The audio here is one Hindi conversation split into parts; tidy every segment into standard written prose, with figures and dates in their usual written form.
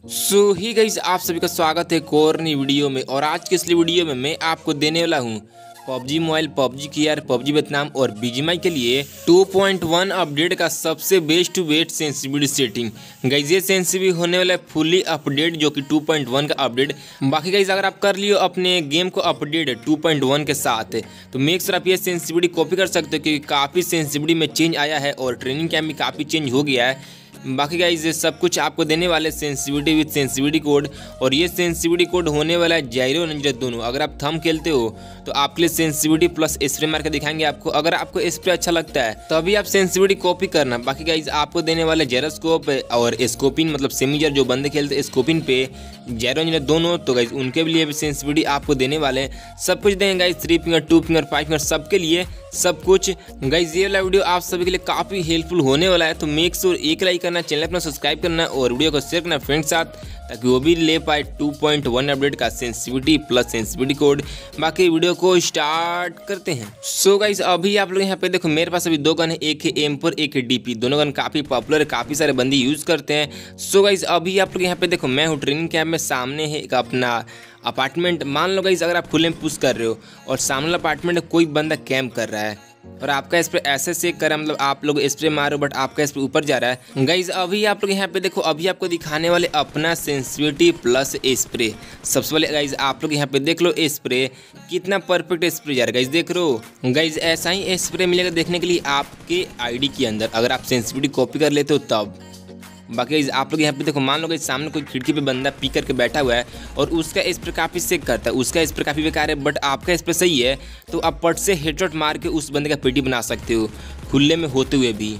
सो ही गाइस, आप सभी का स्वागत है एक और नई वीडियो में। और आज की इस वीडियो में मैं आपको देने वाला हूँ PUBG mobile, PUBG KR, PUBG Vietnam और बीजीएमआई के लिए 2.1 अपडेट का सबसे best to best sensitivity setting. Guys ये सेंसिटिविटी होने वाला है फुली अपडेट, जो कि 2.1 का अपडेट। बाकी गाइस अगर आप कर लियो अपने गेम को अपडेट 2.1 के साथ, तो मेक श्योर आप ये सेंसिटिविटी कॉपी कर सकते हो, क्योंकि काफ़ी सेंसिटिविटी में चेंज आया है और ट्रेनिंग कैम्प भी काफ़ी चेंज हो गया है। बाकी गाइस ये सब कुछ आपको देने वाले सेंसिटिविटी विद सेंसिटिविटी कोड, और ये सेंसिटिविटी कोड होने वाला है जायरो निंजा दोनों। अगर आप थंब खेलते हो तो आपके लिए सेंसिटिविटी प्लस स्प्रे मार के दिखाएंगे आपको। अगर आपको स्प्रे अच्छा लगता है तो अभी आप सेंसिटिविटी कॉपी करना। बाकी गाइस आपको देने वाले जायरोस्कोप और स्कोपिन, मतलब सेमीजर जो बंदे खेलते हैं स्कोपिन पे जायरो निंजा दोनों, तो गाइस उनके लिए भी सेंसिटिविटी आपको देने वाले हैं। सब कुछ देंगे गाइस, 3 फिंगर, 2 फिंगर, 5 फिंगर, सबके लिए सब कुछ। गाइस ये वाला वीडियो आप सभी के लिए काफ़ी हेल्पफुल होने वाला है, तो मेक श्योर एक लाइक करना, चैनल अपना सब्सक्राइब करना और वीडियो को शेयर करना फ्रेंड्स साथ, ताकि वो भी ले पाए 2.1 अपडेट का सेंसिटिविटी प्लस सेंसिटिविटी कोड। बाकी वीडियो को स्टार्ट करते हैं। सो गाइस अभी आप लोग यहाँ पे देखो, मेरे पास अभी 2 गन है, एक है M4, एक है DP। दोनों गन काफ़ी पॉपुलर है, काफ़ी सारे बंदे यूज़ करते हैं। सो गाइस अभी आप लोग यहाँ पे देखो, मैं हूँ ट्रेनिंग कैंप में, सामने है एक अपना अपार्टमेंट। मान लो गाइस अगर आप खुले में पुश कर रहे हो और सामने वाला अपार्टमेंट में कोई बंदा कैंप कर रहा है और आपका स्प्रे ऐसे से कर, मतलब आप लोग स्प्रे मारो बट आपका स्प्रे ऊपर जा रहा है। गाइज अभी आप लोग यहाँ पे देखो, अभी आपको दिखाने वाले अपना सेंसिटिविटी प्लस स्प्रे। सबसे पहले गाइज आप लोग यहाँ पे देख लो स्प्रे कितना परफेक्ट स्प्रे जा रहा है। गाइज देख लो गाइज, ऐसा ही स्प्रे मिलेगा देखने के लिए आपके आईडी के अंदर, अगर आप सेंसिटिविटी कॉपी कर लेते हो तब। बाकी आप लोग यहाँ पे देखो, मान लो कि सामने कोई खिड़की पे बंदा पी करके बैठा हुआ है और उसका स्प्रे काफ़ी सेक करता है, उसका स्प्रे काफ़ी बेकार है, बट आपका स्प्रे सही है, तो आप पट से हेडशॉट मार के उस बंदे का पेटी बना सकते हो खुले में होते हुए भी।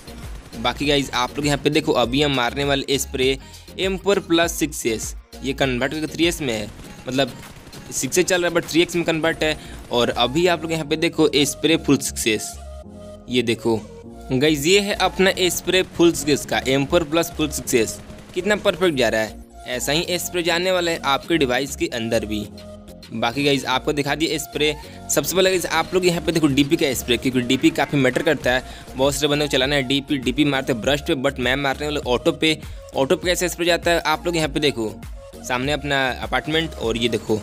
बाकी गाइज आप लोग यहाँ पे देखो, अभी हम मारने वाले स्प्रे M4 प्लस 6S, ये कन्वर्ट करके 3S में है, मतलब 6S चल रहा है बट 3X में कन्वर्ट है। और अभी आप लोग यहाँ पे देखो स्प्रे फुल 6S, ये देखो गाइज ये है अपना स्प्रे फुल 6S का M4 प्लस फुल 6S। कितना परफेक्ट जा रहा है, ऐसा ही स्प्रे जाने वाला है आपके डिवाइस के अंदर भी। बाकी गाइज आपको दिखा दिए स्प्रे। सबसे पहले गाइज आप लोग यहाँ पे देखो DP का स्प्रे, क्योंकि DP काफ़ी मैटर करता है। बहुत सारे बंदे को चलाना है DP मारते ब्रश पे, बट मैं मारने वाले ऑटो पे। ऑटो पे कैसे स्प्रे जाता है आप लोग यहाँ पे देखो, सामने अपना अपार्टमेंट और ये देखो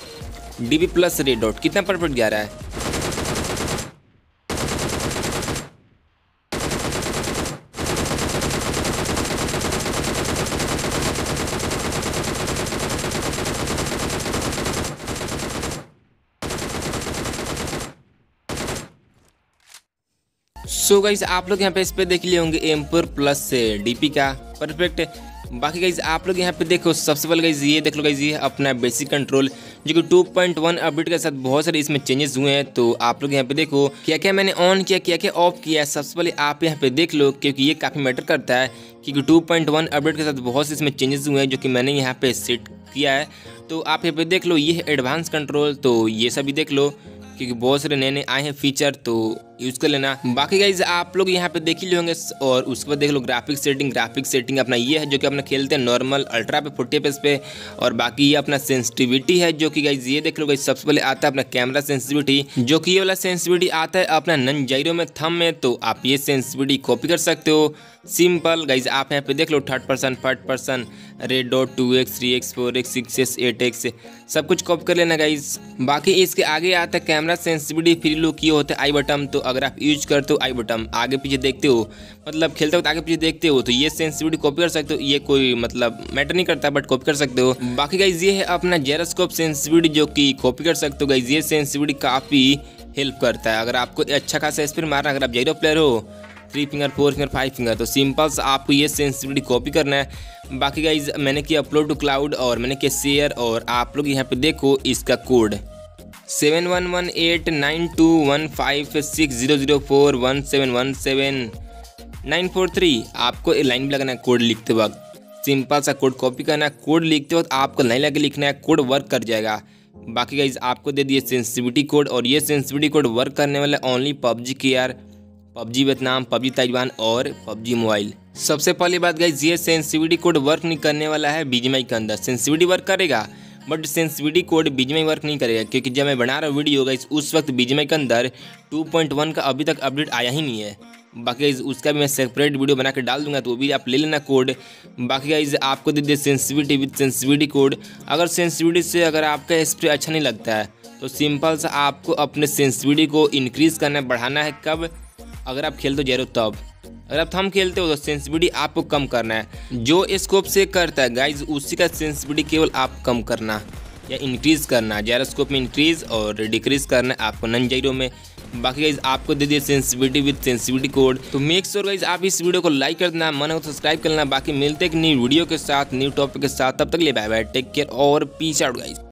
DP प्लस रेड डॉट, कितना परफेक्ट जा रहा है। सो गाइस आप लोग यहाँ पे इस पे देख लिए होंगे M4 प्लस से DP का परफेक्ट। बाकी गाइस आप लोग यहाँ पे देखो, सबसे पहले गाइस ये देख लो गाइस, ये अपना बेसिक कंट्रोल, जो कि 2.1 अपडेट के साथ बहुत सारे इसमें चेंजेस हुए हैं। तो आप लोग यहाँ पे देखो क्या क्या मैंने ऑन किया, क्या क्या ऑफ किया। सबसे पहले आप यहाँ पे देख लो, क्योंकि ये काफ़ी मैटर करता है, क्योंकि 2.1 अपडेट के साथ बहुत से इसमें चेंजेस हुए हैं, जो कि मैंने यहाँ पे सेट किया है। तो आप यहाँ पे देख लो, ये है एडवांस कंट्रोल, तो ये सभी देख लो, क्योंकि बहुत सारे नए नए आए हैं फीचर, तो यूज़ कर लेना। बाकी गाइज आप लोग यहाँ पे देख ही होंगे। और उसके बाद देख लो ग्राफिक सेटिंग अपना ये है, जो कि अपना खेलते हैं नॉर्मल, अल्ट्रा पे, 40 FPS पे। और बाकी ये अपना सेंसिटिविटी है, जो कि गाइज ये देख लो गाइज, सबसे पहले आता है अपना कैमरा सेंसिटिविटी, जो कि ये वाला सेंसिटिविटी आता है अपना नन जायरो में, थंब में। तो आप ये सेंसिटिविटी कॉपी कर सकते हो सिंपल। गाइज आप यहाँ पे देख लो 3rd person, red dot, 2X, 3X, 4X, 6X, 8X, सब कुछ कॉपी कर लेना गाइज। बाकी इसके आगे आता है कैमरा सेंसिटिविटी, फ्री लुक, ये होता है आई बटन। तो अगर आप यूज करते हो आई बटन, आगे पीछे देखते हो, मतलब खेलते वक्त आगे पीछे देखते हो, तो ये सेंसिटिविटी कॉपी कर सकते हो। ये कोई मतलब मैटर नहीं करता, बट कॉपी कर सकते हो। बाकी गाइज ये है अपना जायरोस्कोप सेंसिटिविटी, जो कि कॉपी कर सकते हो गाइज। ये सेंसिटिविटी काफ़ी हेल्प करता है अगर आपको अच्छा खासा स्प्रे मारना, अगर आप जायरो प्लेयर हो, 3 फिंगर, 4 फिंगर, 5 फिंगर, तो सिंपल से आपको ये सेंसिटिविटी कॉपी करना है। बाकी गाइज मैंने किया अपलोड टू क्लाउड और मैंने किया शेयर, और आप लोग यहाँ पे देखो इसका कोड 71189215600417179943। आपको लाइन भी लगाना है कोड लिखते वक्त, सिंपल सा कोड कॉपी करना है। कोड लिखते वक्त आपको लाइन लगा लिखना है, कोड वर्क कर जाएगा। बाकी गाइज आपको दे दिए सेंसिटिविटी कोड, और ये सेंसिटिविटी कोड वर्क करने वाला only PUBG KR, PUBG Vietnam, PUBG Taiwan और पबजी मोबाइल। सबसे पहली बात गाइज, ये सेंसिटिविटी कोड वर्क नहीं करने वाला है बीजीएमआई के अंदर। सेंसिटिविटी वर्क करेगा but sensitivity code BGMI work नहीं करेगा, क्योंकि जब मैं बना रहा हूँ वीडियो गाइज, उस वक्त बीजीएमआई के अंदर 2.1 का अभी तक अपडेट आया ही नहीं है। बाकी गाइज उसका भी मैं सेपरेट वीडियो बना के डाल दूंगा, तो वो भी आप ले लेना कोड। बाकी गाइज आपको दे दिया सेंसिटिविटी विद सेंसिटिविटी कोड। अगर सेंसिटिविटी से अगर आपका स्प्रे अच्छा नहीं लगता है तो सिंपल सा आपको अपने सेंसिटिविटी को इंक्रीज़ करना है, बढ़ाना है। कब? अगर आप खेलते हो जैरो तब। अगर आप थंब खेलते हो तो सेंसिटिविटी आपको कम करना है। जो स्कोप से करता है गाइज उसी का सेंसिटिविटी केवल आप कम करना या इंक्रीज़ करना। जायरोस्कोप में इंक्रीज़ और डिक्रीज़ करना है आपको नन जायरो में। बाकी गाइज आपको दे दिए सेंसिटिविटी विद सेंसिटिविटी कोड। तो मेक श्योर गाइज आप इस वीडियो को लाइक कर देना, मन हो तो सब्सक्राइब कर लेना। बाकी मिलते हैं एक न्यू वीडियो के साथ, न्यू टॉपिक के साथ। तब तक के लिए बाय बाय, टेक केयर और पीस आउट गाइज।